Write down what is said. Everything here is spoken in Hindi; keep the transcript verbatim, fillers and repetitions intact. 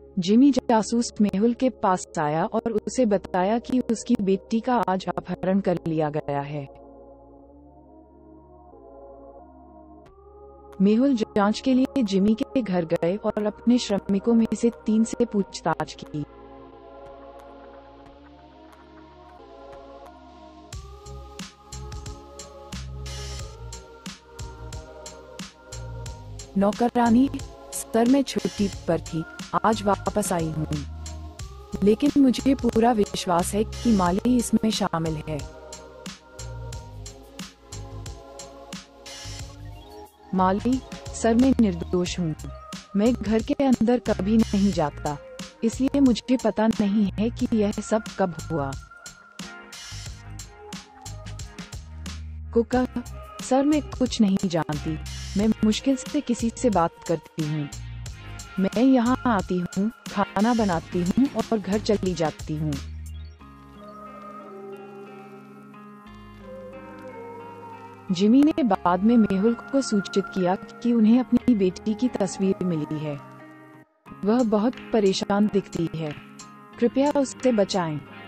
जिमी जासूस मेहुल के पास आया और उसे बताया कि उसकी बेटी का आज अपहरण कर लिया गया है। मेहुल जांच के लिए जिमी के घर गए और अपने श्रमिकों में से तीन से पूछताछ की। नौकरानी, सर मैं छुट्टी पर थी, आज वापस आई हूँ, लेकिन मुझे पूरा विश्वास है कि माली इसमें शामिल है। माली, सर मैं निर्दोष हूँ। मैं घर के अंदर कभी नहीं जाता, इसलिए मुझे पता नहीं है कि यह सब कब हुआ। कुका, सर मैं कुछ नहीं जानती, मैं मुश्किल से किसी से बात करती हूँ। मैं यहाँ आती हूँ, खाना बनाती हूँ और घर चली जाती हूँ। जिमी ने बाद में मेहुल को सूचित किया कि उन्हें अपनी बेटी की तस्वीर मिली है। वह बहुत परेशान दिखती है, कृपया उसे बचाएं।